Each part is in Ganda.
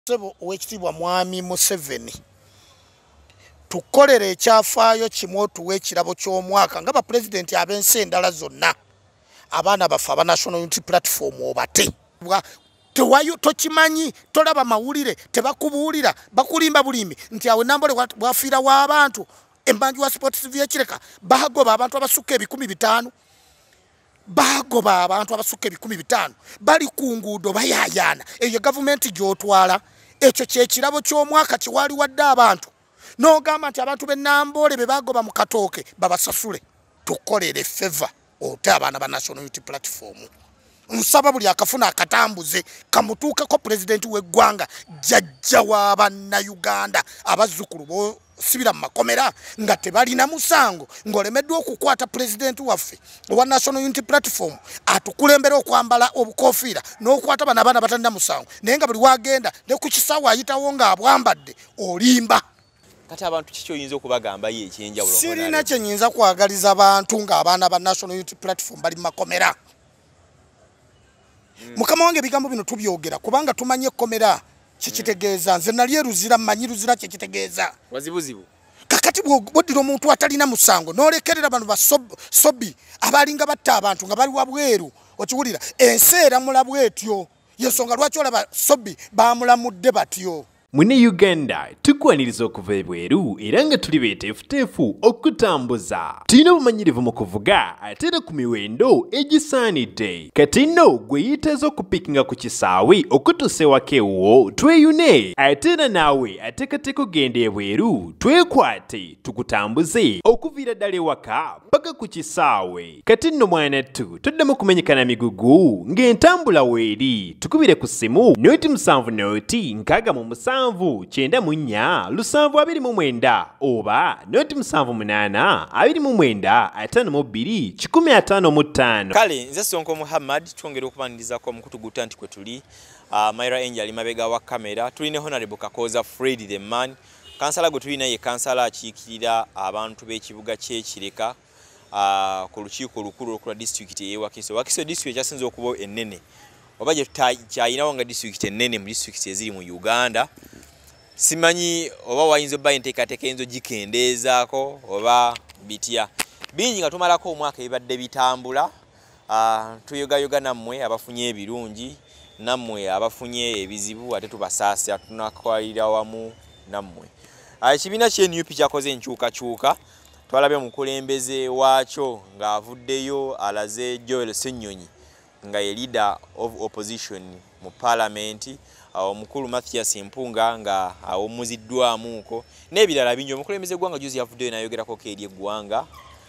Sebo owekitibwa mwami Museveni tukolere ekyafaayo kimu tuwe ekirabo ky'omwaka nga ba president abensi endala zonna abaana bafe aba National Unity Platform obate tewayo tokimanyi tolaba mawulire tebakubuulira bakulimba bulimbi nti awe nambole bwafiira w'abantu embanju wa sports vyekireka bagoba abantu abasukka 15,000 bagoba abantu abasukka 15,000 bali ku nguudo bayayana eyo government gyotwala ekyo kyekirabo ky'omwaka kiwali wadde abantu n'ogamba nti abantu b'ennambole be bagoba mu katooke babasasule tukolere favor ote abaana ba National Unity Platform nsaba buli akafuna akatambuze kamutuukeko president w'eggwanga jjajja w'Abannayuganda abazzukulu bo sibira mu makomera nga tebalina musango ng'olemeddwa okukwata president waffe owa National Unity Platform atukulembera okwambala obukofiira n'okwata bano abaana batalina musango naye nga buli wagenda ne ku kisaawe ayitawo ng'abwambadde olimba. Kati abantu kiki oyinza okubagamba ye ekyenjawulo? Sirina kye nnyinza kwagaliza abantu ng'abaana ba National Unity Platform bali mu makomera. Mukama wange ebigambo bino tubyogera kubanga tumanye ekkomera kikitegeeza nze nali eruzira mmanyi ruzira kikitegeeza wazibuzibu kakati bw'oddira omuntu atalina musango n'olekerera bano basobi abalinga batta abantu nga bali wabweru okiwulira ensi eramula bwetyo yensonga lwaki olaba sobi baamulamudde batyo. Mune Uganda tukwaniriza okuva ebweru era nga tuli beeteefuteefu okutambuza. Tulina obumanyirivu mu kuvuga ate era ku miwendo egisaanidde. Kati nno gwe yeetaaza okupikinga ku kisaawe okutuusa ewaka ewuwo tweyune ate era naawe ateekateeka okugenda ebweru twekwate tukutambuze okuviira ddala ewaka paka ku kisaawe. Kati nno mwanattu toddamu kumenyekana migugu ng'entambula weeri tukubire ku ssimu noti 7 noti 6 94 729 oba noti 78 29 52 155. Kale nze Sonko Muhammad twongera okubandirizako mukutuguta nti kwe tuli Myra Angel ali mabega wa kamera tuli ne Honorable Kakooza Fred the man kansala gwe tuli naye kansala akiikirira abantu b'ekibuga ky'Ekireka ku lukiiko olukulu olukula district y'e Wakiso. Wakiso district ekyasinze okuba ennene oba gye kyayinawo nga district ennene mu district eziri mu Uganda. Simanyi oba wayinza obba enteekateeka enzo gikendeezaako oba bitya bingi nga tumalako omwaka ebibadde bitambula. Tuyogayoga nammwe abafunye ebirungi nammwe abafunye ebizibu ate tubasaasira tunakwalira wamu nammwe. Ekibiina kye NUP kyakoze enkyukakyuka twalabye omukulembeze waakyo ng'avuddeyo alaze Joel Ssenyonyi nga ye leader of opposition mu parliament omukulu Mathias Mpunga nga awumuziddwamuko n'ebirala bingi. Omukulembeze gwanga juzi yavuddeyo nayogerako eri eggwanga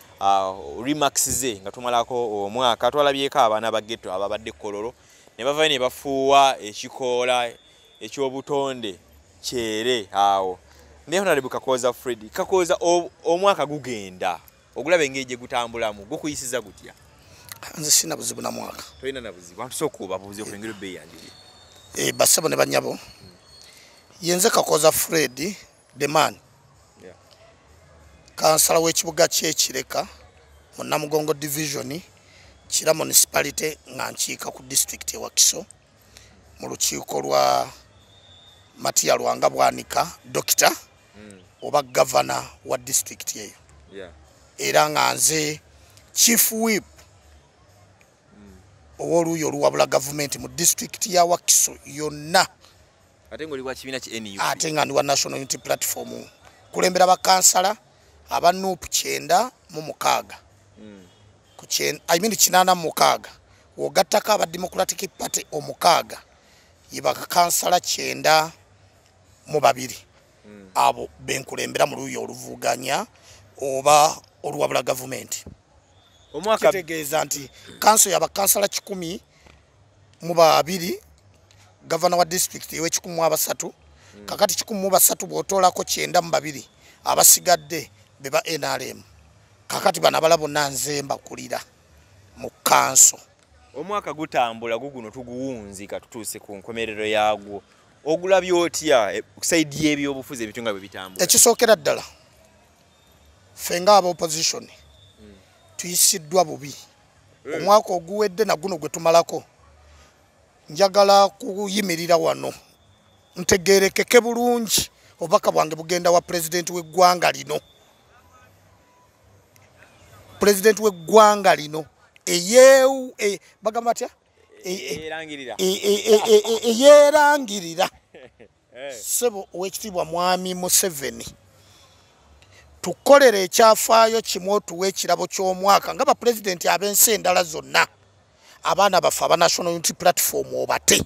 remarks ze nga tumalako omwaka twalabyeko abaana ba ghetto ababadde kololo ne bavayo ne bafuuwa ekikoola ekyobutonde kyere awo. Ne Honorable Kakooza Fred Kakooza omwaka gugenda ogulabe engeri gye gutambulamu gukuyisiza gutya? Nze sina buzibu na mwaka. Toyina na buzibu. Abantu sokuba buzibu kwengero be yandiri. Basebo ne banyabo. Yenze Kakooza Fred the man. Yeah. Kansala w'ekibuga ky'Ekireka mu Namugongo division Kira municipality nga nkiika ku district e Wakiso mu lukiiko lwa Matiya Lwanga Bwanika Doctor oba governor wa district eyo. Yeah. Era nga nze chief whip ow'oluuyi oluwabula government mu district ya Wakiso yonna. Ate ng'oli wa kibiina ki NUP? Ate nga ndi wa National Unity Platform kulembera bakansala aba NUP 96 ku 86 wogattako aba Democratic Party omukaaga yiba kansala 92 abo benkulembera mu luuyi oluvuganya oba oluwabula government. Omwaka kitegeeza nti kanso yaba kansala 102 governor wa district ewe 103 kakati 103 bw'otoolako 92 abasigadde beba NRM kakati bana balabo nanze mbakulira mu kanso. Omwaka gutambula guguno tuguwunzika tutuuse ku nkomerero yagwo ogulabye otya kusaidia ebyobufuzi ebitunga bwe bitambula? Ekisookera ddala fenga aba opposition tuyisiddwa bubi. Omwaka oguwedde na guno gwe tumalako njagala kuyimirira wano ntegerekeke bulungi obubaka bwange bugenda wa president w'eggwanga lino. President w'eggwanga lino bagamba batya eyerangirira sebo ow'ekitiibwa mwami Museveni tukolere ekyafaayo kimu otuwa ekirabo ky'omwaka nga bapulezidenti ab'ensi endala zonna abaana baffe aba National Unity Platform obate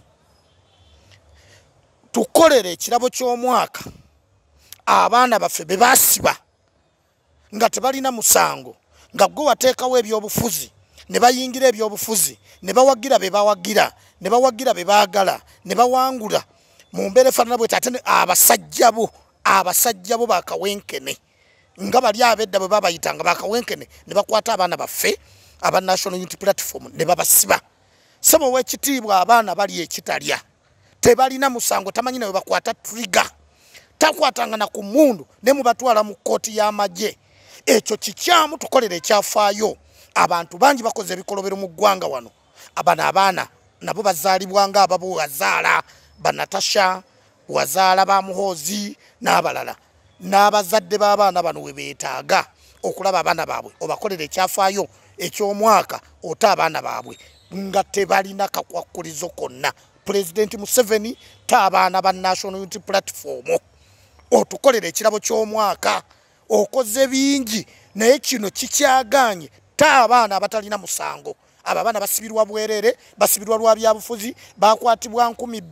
tukolere ekirabo ky'omwaka abaana baffe be basiba nga tebalina musango nga gwe wateekawo ebyobufuzi ne bayingira ebyobufuzi ne bawagira be bawagira ne bawagira be baagala ne bawangula mu mbeera efaanana bwe ate abasajja bo bakawenkene nga bali abedda bwe babayitanga bakawenkene ne bakwata abaana baffe aba National Unity Platform ne babasiba. Sebo w'ekitiibwa abaana bali ekitalya tebalina musango tamanyi nawe bakwata trigger takwatanga na ku mundu ne mubatwala mu kkooti y'amagye. Ekyo kikyamu tukolere ekyafaayo. Abantu bangi bakoze ebikolobero mu ggwanga wano. Abaana nabo bazaalibwanga ababo wazaala banatasha wazaala ba muhozi n'abalala n'abazadde b'abaana bano we beetaaga okulaba abaana baabwe obakolere ekyafaayo eky'omwaka ota abaana baabwe nga tebalina kakwakkulizo konna. President Museveni abaana ba National Unity Platform otukolere ekirabo ky'omwaka okoze bingi naye kino kikyaganye abaana abatalina musango. Abo abaana basibirwa bwerere basibirwa lwa byabufuzi bakwatibwa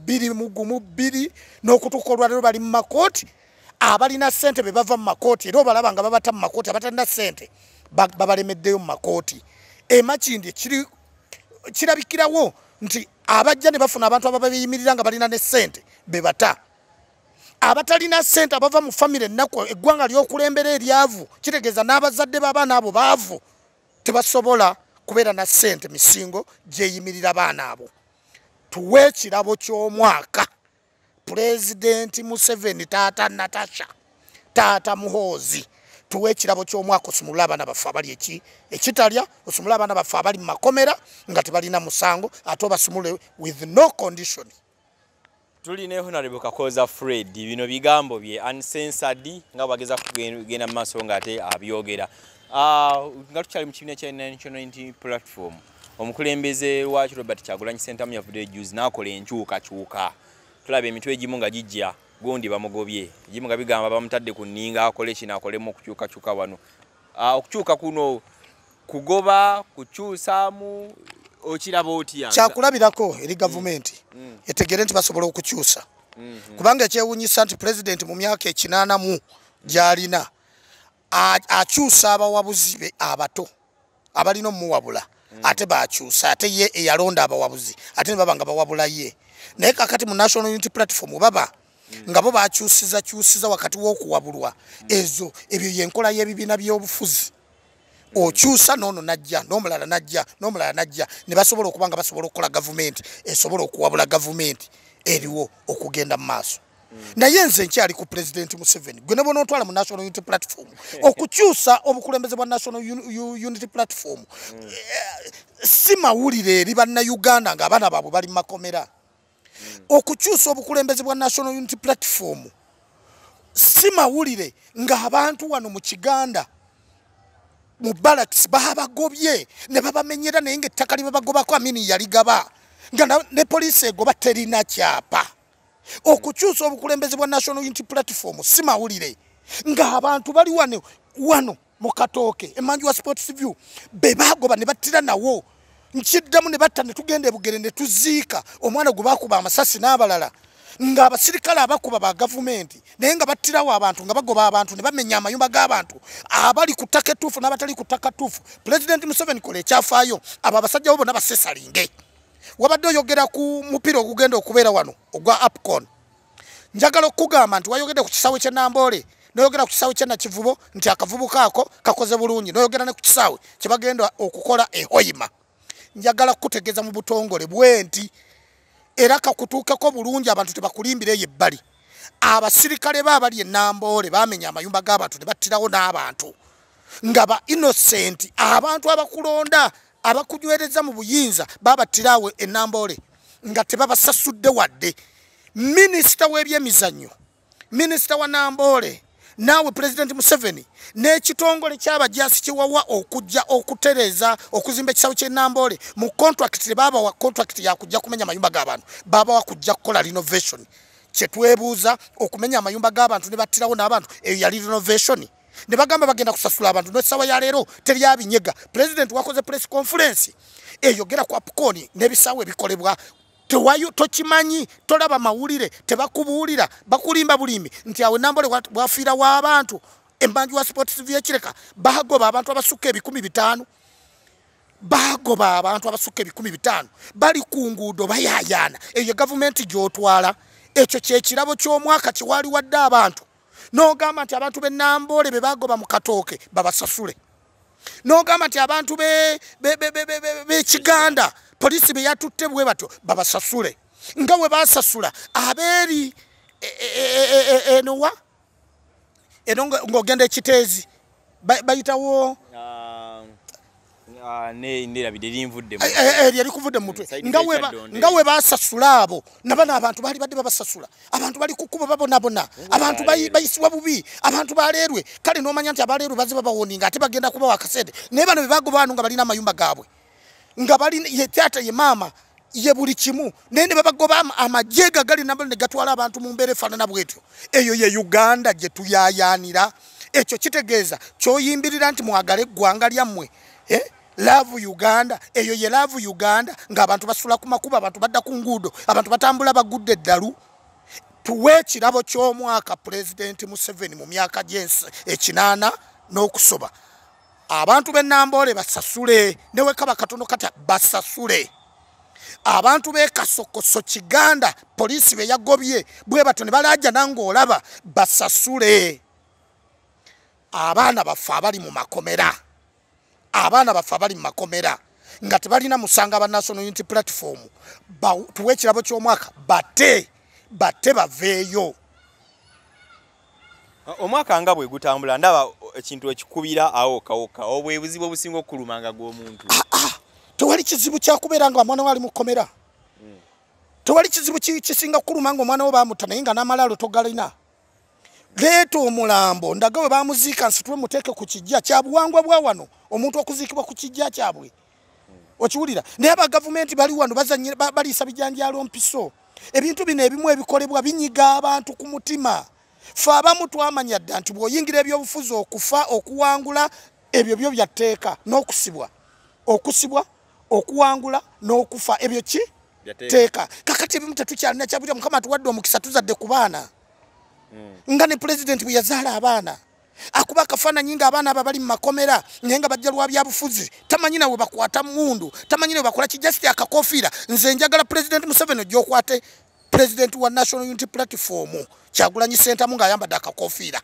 2022 n'okutukolwa lero bali mu makooti abalina sente be bava mu makooti era obalaba nga babata mu makooti abatalina sente babalemeddeyo mu makooti. Emakindi kirabikirawo nti abajja ne bafuna abantu ababayimirira nga balina ne sente bebata abatalina sente abava mu family ennaku eggwanga ly'okulembera eryavu kitegeeza n'abazadde b'abaana abo baavu tebasobola kubeera na sente misingo gyeyimirira abaana abo. Tuwe ekirabo ky'omwaka President Museveni taata Natasha taata Muhoozi tuwe ekirabo ky'omwaka osumulula abaana baffe abali ekitalya osumulula abaana baffe abali mu makomera nga tebalina musango ate obasumule with no condition. Tuline Honorable Kakooza Fred bino bigambo bye uncensored nga bageza kugenda maaso nga ate abyogera. Nga tukyali mu kibiina kya National Unity Platform omukulembeze waakyo Robert Kyagulanyi Ssentamu yavuddeyo juzi n'akola enkyukakyuka. Tulaba emitwe egimu nga gijja gundi bamugobye egimu nga bigamba bamutadde ku nninga akole kino akolemu okukyukakyuka wano. Okukyuka kuno kugoba kukyusaamu okiraba otya? Kyakulabirako eri gavumenti etegere nti basobola okukyusa kubanga ekyewuunyisa nti president mu myaka 80 gy'alina akyusa abawabuzi be abato abalina omuwabula ate bakyusa ate ye eyalonda abawabuzi ate ne baba nga bawabula ye. Naye kakati mu National Unity Platform baba nga bo bakyusiza wakati w'okuwabulwa ebyo yenkola y'ebibiina by'obufuzi. Okyusa nono najja n'omulala najja ne basobola okubanga basobola okukola gavumenti esobola okuwabula gavumenti eriwo okugenda mu maaso. Naye nze nkyali ku President Museveni gwe ne bona otwala mu National Unity Platform okukyusa obukulembeze bwa National Unity Platform si mawulire eri bannayuganda nga abaana baabwe bali mu makomera. Okukyusa obukulembeze bwa National Unity Platform si mawulire nga abantu wano mu Kiganda mu barracks babagobye ne babamenyera naye ng'ettaka libabagobako amini yaligaba nga ne poliisi egoba terina kyapa. Okukyusa obukulembeze bwa National Unity Platform si mawulire nga abantu bali wano mu Katooke emanju wa Sports View be bagoba ne battira nawo nkiddamu ne batta ne tugenda ebugere ne tuziika omwana gwe bakuba amasasi n'abalala nga abasirikale abakuba ba gavumenti naye nga battirawo abantu nga bagoba abantu ne bamenya amayumba g'abantu abali ku ttaka ettuufu n'abatali ku ttaka ttuufu. President Museveni kola ekyafaayo abo abasajja bo bonna basesalinge. Wabadde oyogera ku mupiira ogugenda okubeera wano ogwa APCON. Njagala okugamba nti wayogedde ku kisaawe kye Namboole noyogera ku kisaawe kye Nakivubo nti akavubu kaako kakoze bulungi noyogera ne ku kisaawe kye bagenda okukola ehoyima. Njagala kutegeeza mu butongole bwenti era kakutuukeko bulungi abantu tebakulimbira eyo ebbali. Abasirikale baabali e Namboole bamenya amayumba g'abantu ne battirawo n'abantu nga ba innocent abantu abakulonda abakunywereza mu buyinza babattirawo e Namboole nga tebabasasudde wadde Minisita w'ebyemizannyo, minisita wa Nambole, naawe President Museveni n'ekitongole ky'abajaasi kiwawa okujja okutereza okuzimba ekisawo ky'e Nambole mu contract baba wa contract ya kujja kumenya amayumba g'abantu baba wa kujja kukola renovation kyetwebuuza okumenya amayumba g'abantu ne battirawo n'abantu eyo yali renovation ne bagamba bagenda kusasula abantu n'essawa ya leero teri abinyega. President wakoze press conference eyogera ku Apcon n'ebisawo ebikolebwa tokimanyi tolaba mawulire tebakubuulira bakulimba bulimbi nti awe Nambole bwafiira w'abantu embanju wa sports vyekireka bagoba abantu abasukka 15,000 bagoba abantu abasukka 15,000 bali ku nguudo bayayana eyo government gyotwala ekyo kyekirabo ky'omwaka kiwali wadde abantu n'ogamba nti abantu b'e Nambole be bagoba mu Katooke babasasule n'ogamba nti abantu b'Ekiganda polisi be yatutte bwe bato babasasule nga we basasula abeeri enowa ng'ogenda ekiteezi bayitawo yali kuvudde mu mutwe nga we basasula abo nabana abantu bali badde babasasula abantu bali ku kkubo babonabona abantu bayisibwa bubi abantu baleerwe kale n'omanya nti abaleerwe baziba bawoninga ate bagenda kuba wakasente naye bano be bagoba bano nga balina amayumba gaabwe nga bali ye taata ye maama ye buli kimu nende babagoba amajega gali Nambole ne gatwala abantu mu mbeera efaanana bwetyo eyo ye Uganda gye tuyayaanira ekyo kitegeeza kyoyimbirira nti mwagala eggwanga lyammwe love Uganda eyo ye love Uganda ng'abantu basula ku makuba abantu badda ku nguudo abantu batambula bagudde eddalu tuwe ekirabo ky'omwaka President Museveni mu myaka gyensi 8 n'okusoba abantu b'e Nambole basasule newe kaba katono kata basasule abantu b'e Kasokoso Kiganda polisi be yagobye bwe bato ne balaja nang'olaba basasule abaana bafa abali mu makomera abaana bafa bali mu makomera nga tebalina musanga ba National Unity Platform tuwe ekirabo ky'omwaka bate baveeyo. Omwaka nga bwe gutambula ndaba ekintu ekikubira awo kawoka obwebuzibu obusinga okulumanga gw'omuntu. Tewali kizibu kyakubeera nga omwana wali mukomera. Tewali kizibu kisinga kulumanga omwana wo bamuta naye nga n'amalaalo togalina. Leeta omulambo ndaga bwe bamuziika nsitwe muteeke ku kijja kya buwangwa bwa wano omuntu okuziikibwa ku kijja kyabwe. Okiwulira naye aba gavumenti bali wano baliisa bijanjaalo mpiso. Ebintu bino ebimu ebikolebwa binyiga abantu ku mutima. Fe abamu twamanya dda nti bw'oyingira ebyobufuzi okufa okuwangula ebyo byo byatteeka n'okusibwa okuwangula n'okufa ebyo ki teeka kakati ebimu tetukyalina kyabira Mukama tuwadde omukisa tuzadde ku baana nga ne President bwe yazaala abaana akuba akafaananyi nga abaana abo bali mu makomera naye nga bajja lwa byabufuzi tamanyi nawe bakwata mundu tamanyi nawe bakola kijasiti akakofiira nze njagala President Museveni ojja okwate President wa National Unity Platform Kyagulanyi Ssentamu ng'ayambadde akakofiira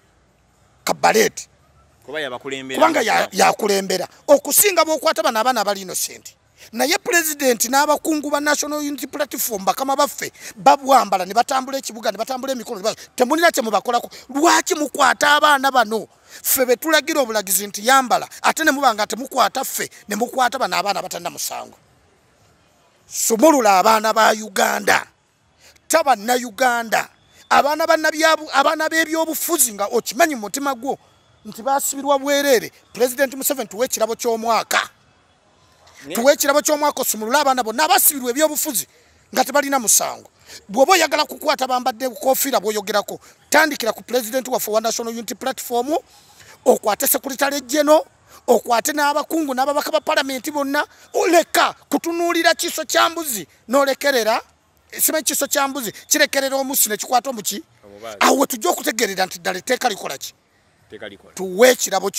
kabaleti kubanga yakulembera okusinga bw'okwata bano abaana abali innocent naye President n'abakungu ba National Unity Platform bakama baffe babwambala ne batambula ekibuga ne batambula emikono temulina kye mubakolako lwaki mukwata abaana bano ffe be tulagira obulagizi nti yambala ate ne mubanga temukwata ffe ne mukwata bano abaana batalina musango sumulula abaana ba Uganda tabanna Uganda abaana b'ebyobufuzi nga okimanyi mu mutima gwo nti basibirwa bwereere President Museveni tuwe ekirabo ky'omwaka tuwe ekirabo ky'omwaka osumulula abaana bonna abasibirwa ebyobufuzi nga tebalina musango bw'oba oyagala kukwata bambadde bukofiira bw'oyogerako tandikira ku President waffe wa National Unity Platform okwate Secretary General okwate n'abakungu n'ababaka ba Parliament bonna oleka kutunuulira kiso kya mbuzi n'olekerera simanyi kiso kya mbuzi kirekerera omusi ne kikwata omuki awo tujja okutegerera nti ddala etteeka likola ki tuwe ekirabo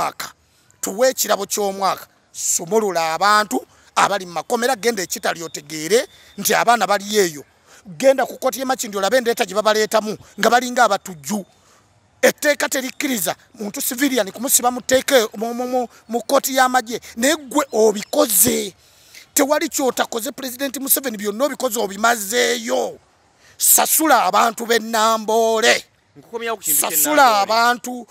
ky'omwaka sumulula abantu abali mu makomera genda ekitali otegeere nti abaana bali eyo genda ku kkooti y'e Makindye olabe endeeta gye babaleetamu nga balinga abatujju etteeka terikkiriza muntu civilian kumusiba muteeke mu kkooti y'amagye naye ggwe obikoze tewali kyotakoze President Museveni byonna obikoze obimazeeyo sasula abantu b'e Nambole sasula abantu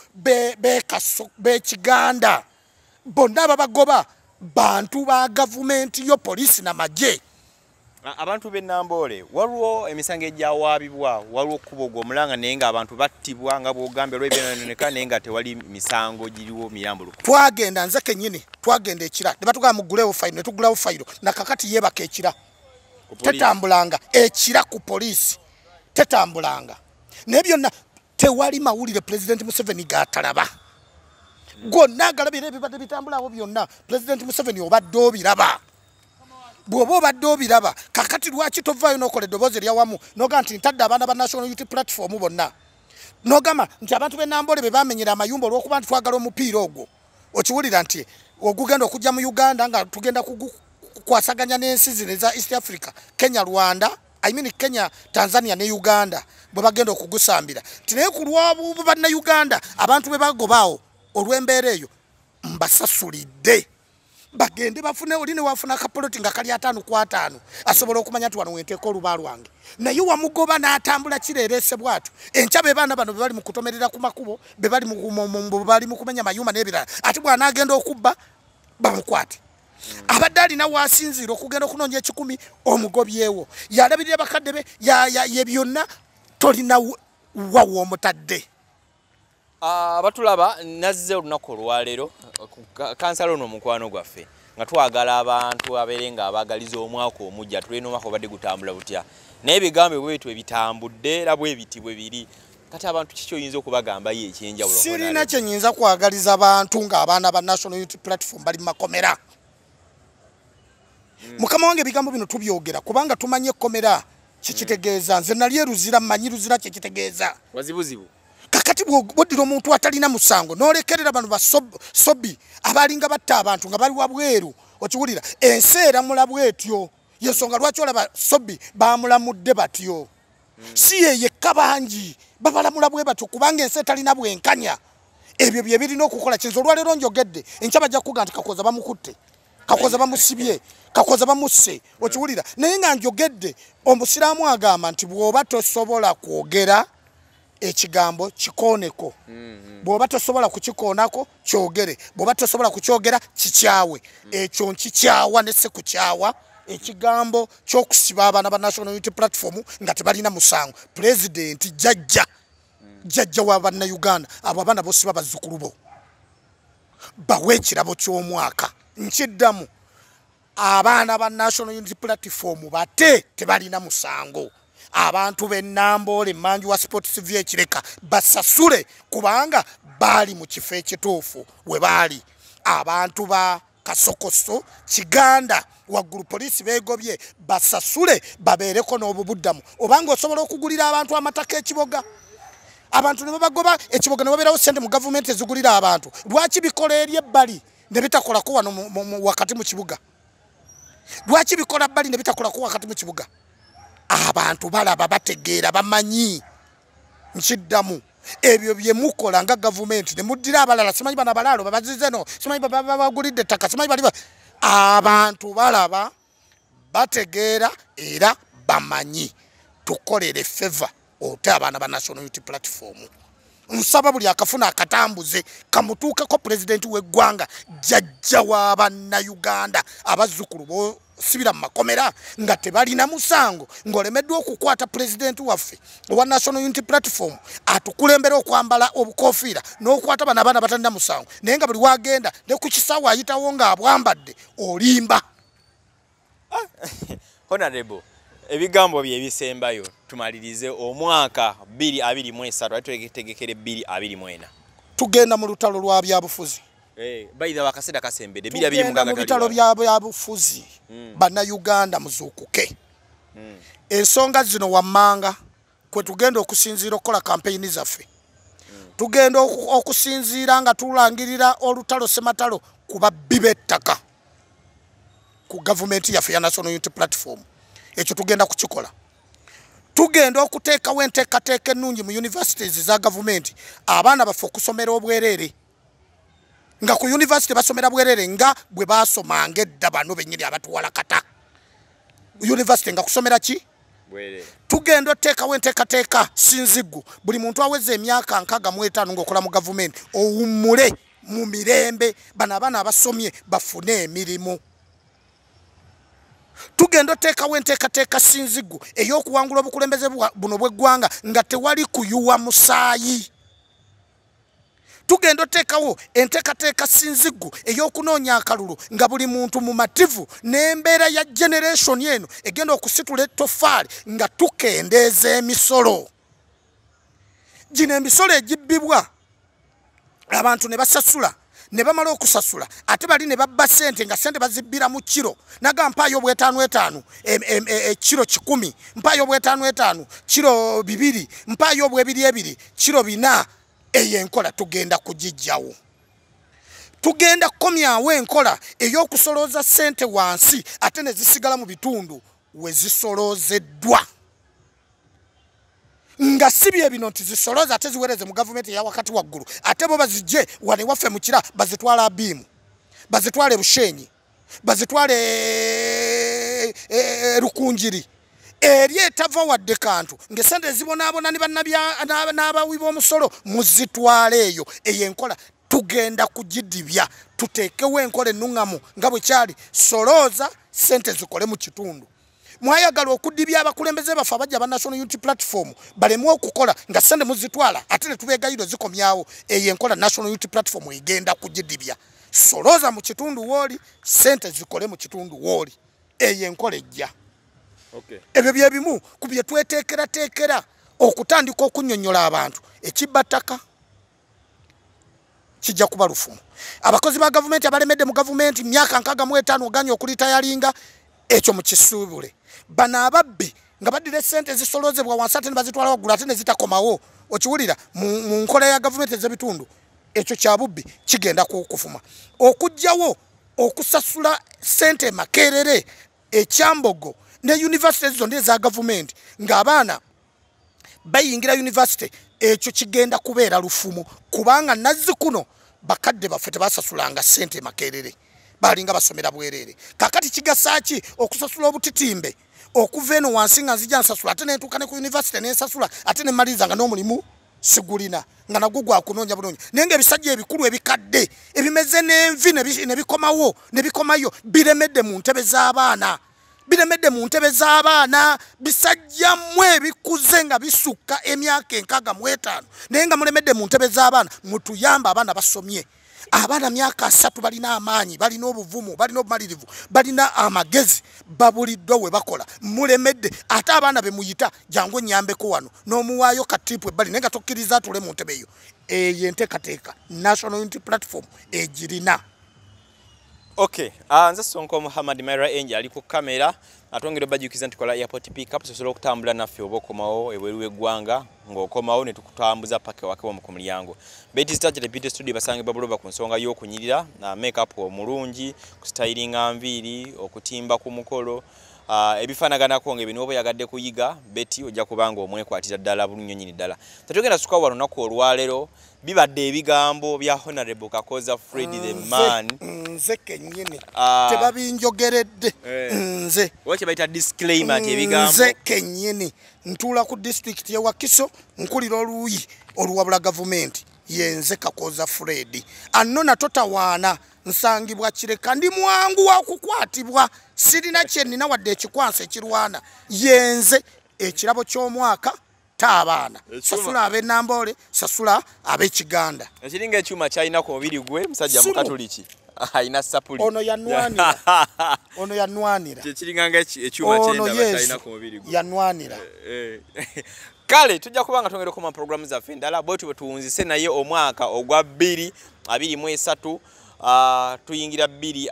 b'Ekiganda bonna ababagoba bantu ba gavumenti yo polisi na magye Abantu b'Ennambole waliwo emisango egyawaabibwa waliwo okkuba ogwo omulanga naye nga abantu battibwa nga bw'ogambye olw'ebyononeka naye nga tewali misango giriwo mirambulukufu. Twagenda nze kennyini twagenda ekira ne batugamba mugulewo fayiro ne tugulawo fayiro nakakati yeebaka ekira tetambulanga ekira ku poliisi tetambulanga naye byonna tewali mawulire President Museveni g'atalaba gonna agalabira ebibadde bitambulawo byonna President Museveni obadde obiraba bw'oba obadde obiraba kakati lwaki tovaayo n'okola eddoboozi eryawamu n'ogamba nti ntadde abaana ba National Unity Platform bonna n'ogamba nti abantu b'Ennambole be baamenyera amayumba olw'okuba nti twagala omupiira ogwo okiwulira nti ogugenda okujja mu Uganda nga tugenda kukwasaganya n'ensi zino eza East Africa Kenya Rwanda Kenya Tanzania ne Uganda bwe bagenda okugusambira nti naye ku lwabuubu bannayuganda abantu be bagobaawo olw'embeera eyo mbasasulidde bagende bafune oli ne wafuna akapoloti nga kali 5 ku 5 asobola okumanya nti wano wenteeka oluba lwange naye wamugoba n'atambula kireerese bw'atyo enkya be baana bano be bali mu kutomerera ku makubo be bali mu kumenya mayumba n'ebirala ate bw'anaagenda okubba bamukwate abadde alina waasinziira okugenda okunoonya 10 omugobyewo yalabirira bakadde be ye byonna tolina wawa omutadde. Abatulaba nazze olunaku olwaleero kansala ono omukwano gwaffe nga twagala abantu abeere nga abaagaliza omwaka omujja tulina omwaka obadde gutambula butya naye ebigambo bwebitu ebitambudde era bwe biti bwe biri kati abantu kiki oyinza okubagambayo ekyenjawulo? Sirina kye nnyinza kwagaliza abantu ng'abaana ba National Unity Platform bali mu makomera. Mukama wange ebigambo bino tubyogera kubanga tumanye ekkomera kikitegeeza nze nali eruzira mmanyi ruzira kikitegeeza wazibuzibu kakati bw'oddira omuntu atalina musango n'olekerera bano basobi abalinga batta abantu nga bali wabweru okiwulira ensi eramula bwetyo yensonga lwaki olaba sobi baamulamudde batyo si ye yekka bangi babalamula bwe batyo kubanga ensi etalina bwenkanya ebyo bye birina okukola kinza olwaleero njogedde enkya bajja kukuga nti Kakooza bamukutte Kakooza bamusibye Kakooza bamusse okiwulira naye nga njogedde omusiraamu agamba nti bw'oba tosobola kwogera ekigambo kikooneko bw'oba tosobola kukikoonako kyogere bw'oba tosobola kukyogera kikyawe ekyo nkikyawa ne se kukyawa ekigambo ky'okusiba abaana ba National Unity Platform nga tebalina musango President jjajja wa bannayuganda abo abaana bosiba bazzukulu bo bawe ekirabo ky'omwaka nkiddamu abaana ba National Unity Platform bate tebalina musango abantu b'Ennambole Manju wa Sports vya ekireka basasule kubanga bali mu kifo ekituufu we bali abantu ba Kasokoso Kiganda waggulu poliisi beegobye basasule babeereko n'obubuddamu obanga osobola okugulira abantu amataka ekiboga abantu ne babagoba ekiboga ne babeerawo ssente mu gavumenti ezigulira abantu lwaki bikola eri ebbali ne bitakolako wano wakati mu kibuga lwaki bikola bbali ne bitakolako wakati mu kibuga abantu balaba bategeera bamanyi nkiddamu ebyo bye mukola nga gavumenti ne muddira abalala simanyi bana balaalo babazize no simanyi babagulidde ettaka simanyi bali abantu balaba bategeera era bamanyi tukolere favor ote abaana ba National Unity Platform nsaba buli akafuna akatambuze kamutuukako President w'eggwanga jjajja wa bannayuganda abazzukulu bo sibira mu makomera nga tebalina musango ng'olemeddwa okukwata President waffe owa National Unity Platform atukulembera okwambala obukofiira n'okwata bano abaana batalina musango naye nga buli wagenda ne ku kisaawe ayitawo ng'abwambadde olimba. Honorable ebigambo bye bisembayo tumalirize omwaka 2023 atutegekere 2024 tugenda mu lutalo lwa byabufuzi baida wakaseda kasembede 2025 mu lutalo byabufuzi bannayuganda muzuukuke ensonga zino wammanga kwe tugenda okusinziira okukola kampeyini zaffe tugenda okusinziira nga tulangirira olutalo sematalo ku babbi b'ettaka ku gavumenti yaffe ya National Unity Platform ekyo tugenda kukikola tugenda okuteekawo enteekateeka ennungi mu universities za gavumenti abaana baffe okusomera obwereere nga ku university basomera bwereere nga bwe baasomanga edda bano bennyini abatuwala kata university nga kusomera ki bwereere tugenda oteekawo enteekateeka sinziggu buli muntu aweze emyaka 65 ng'okola mu gavumenti owummule mu mirembe bano abaana abasomye bafune emirimu tugenda oteekawo enteekateeka sinzigu ey'okuwangula obukulembeze buno bw'eggwanga nga tewali kuyuwa musaayi. Tugenda oteekawo enteekateeka sinzigu ey'okunoonya akalulu nga buli muntu mumativu n'embeera ya generation eno egenda okusitula ettofaali nga tukendeeza emisolo. Gino emisolo egibbibwa abantu ne basasula ne bamala okusasula ate bali ne babba ssente nga ssente bazibbira mu kiro naga mpaayo obw'etaano kiro 10 mpaayo obw'etaano kiro 2 mpaayo obw'ebiri kiro 4. Eyo enkola tugenda kugijjawo. Tugenda kukomyawo enkola ey'okusolooza ssente wansi ate ne zisigala mu bitundu we zisoloozeddwa. Nga sibye bino nti zisolooza ate ziwereze mu gavumenti eya wakati waggulu ate bo bazijje wane waffe mu kira bazitwala Abimu, bazitwale Bushenyi, bazitwale Rukunjiri. Eri etava wadde kantu ng'essente zibonaabona n'abawi b'omusolo muzitwale eyo. Eyo enkola tugenda kugidibya tuteekewo enkola ennuŋŋamu nga bwe kyali solooza ssente zikole mu kitundu. Mwayagala okudibya abakulembeze baffe abajja aba National Unity Platform balemu okukola nga ssente muzitwala ate ne tubeegayiro zikomyawo. Eyo enkola National Unity Platform egenda kugidibya. Solooza mu kitundu wooli ssente zikole mu kitundu wooli. Eyo enkola ejja. Ebyo bye bimu ku bye tweteekera okutandika okunnyonnyola abantu. Ekibbattaka kijja kuba lufumu. Abakozi ba gavumenti abalemedde mu gavumenti myaka 65 oganya okulitayalinga ekyo mu kisuubule. Bano ababbi nga baddira ssente zisoloozebwa wansi ate ne bazitwala waggulu ate ne zitakomawo. Okiwulira mu nkola ya gavumenti ez'ebitundu ekyo kya bubbi kigenda kufuma. Okugjawo okusasula ssente makerere ekyambogo ne universities zonna eza gavumenti ng'abaana bayingira university ekyo kigenda kubeera lufumu kubanga nazzikuno bakadde baffe tebasasulanga ssente makerere balinga basomera bwerere. Kakati kigasaaki okusasula obutitimbe okuva eno wansi nga nzija nsasula ate nentuuka ne ku university nensasula ate nemmaliriza nga n'omulimu sigulina nga nagwo gwakunoonya bunoonya. Naye ng'ebisajja ebikulu ebikadde ebimeze n'envi ne bikomayo biremedde mu ntebe z'abaana. Biremedde mu ntebe z'abaana bisajjammwe ebikuze nga bisukka emyaka 65 naye nga mulemedde mu ntebe z'abaana. Mutuyamba abaana basomye. Abaana myaka 3 balina amaanyi, balina obuvumu, balina obumalirivu, balina amagezi, babuliddwa we bakola. Mulemedde ate abaana be muyita jangu nnyambeko wano n'omuwaayo katipu ebbali naye nga tokkiriza atule mu ntebe eyo. Eyo enteekateeka National Unity Platform egirina. Okay, nze Sonko Muhammad Myra Angel ali ku kamera atongera bajukiza nti kola airport pick up sosola okutambula naffe obokomawo ebweru w'eggwanga ng'okomawo ne tukutambuza paka wake mu kumulyango. Betty Star Television Studio basange babuloba ku nsonga y'okunyirira na make up omulungi, ku stylinga nviiri, okutimba ku mukolo, ebifaanaganako ng'ebino oba yagadde kuyiga Betty ojja kubanga omwekwatira ddala bulungi nnyini ddala. Tetugenda suka wano naku olwaleero bibadde ebigambo bya Honorable Kakooza Fred the man. Nze kennyini tebabinjogeredde. Nze wache baita disclaimer nti ebigambo. Nze kennyini ntuula ku district ye Wakiso nkulira oluuyi oluwabula gavumenti yenze Kakooza Fred. Annona totawaana nsangibwa kireka ndi mwangu wa kukwatibwa sirina kyennina wadde ekikwansa ekirwana yenze ekirabo ky'omwaka tabaana sasula ab'Ennambole sasula ab'Ekiganda. Ekiringa ekyuma kyalina ku mubiri gwe musajja mukatoliki ayina sapuli ono yanwanira ono yanwanira ekiringa ekyuma kyenda kyalina ku mubiri gwe yanwanira. Kale tujja kubanga twongera okuma programu zaffe endala bwetyo bwe tuwunzise naye omwaka ogwa 2023 tuyingira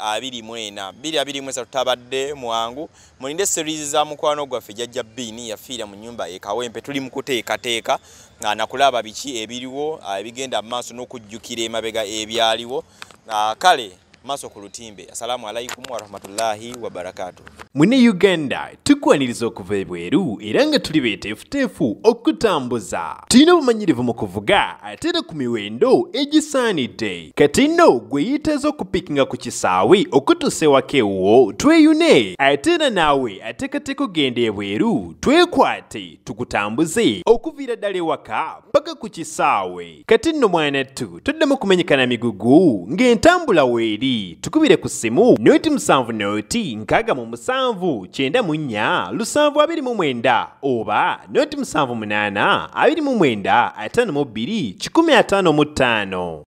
2024 tabadde mwangu mulinde series za mukwano gwaffe jajja Bini yafiira mu nyumba ekawempe tuli mu kuteekateeka nakulaba biki ebiriwo ebigenda maaso n'okujjukira emabega ebyaliwo. Kale maaso ku lutimbe. Assalamu alaikum wa rahmatullahi wa barakatuh. Mune Uganda tukwaniriza okuva ebweru era nga tuli beeteefuteefu okutambuza. Tulina obumanyirivu mu kuvuga ate era ku miwendo egisaanidde. Kati nno gwe yeetaaza okupikinga ku kisaawe okutuusa ewaka ewuwo tweyune ate era naawe ateekateeka okugenda ebweru twekwate tukutambuze okuviira ddala ewaka paka ku kisaawe. Kati nno mwanattu toddamu kumenyekana migugu ng'entambula weeri 2 tukubire ku ssimu noti 7 noti 6 7 9 7 oba noti 7 8 2 9 5 2 155.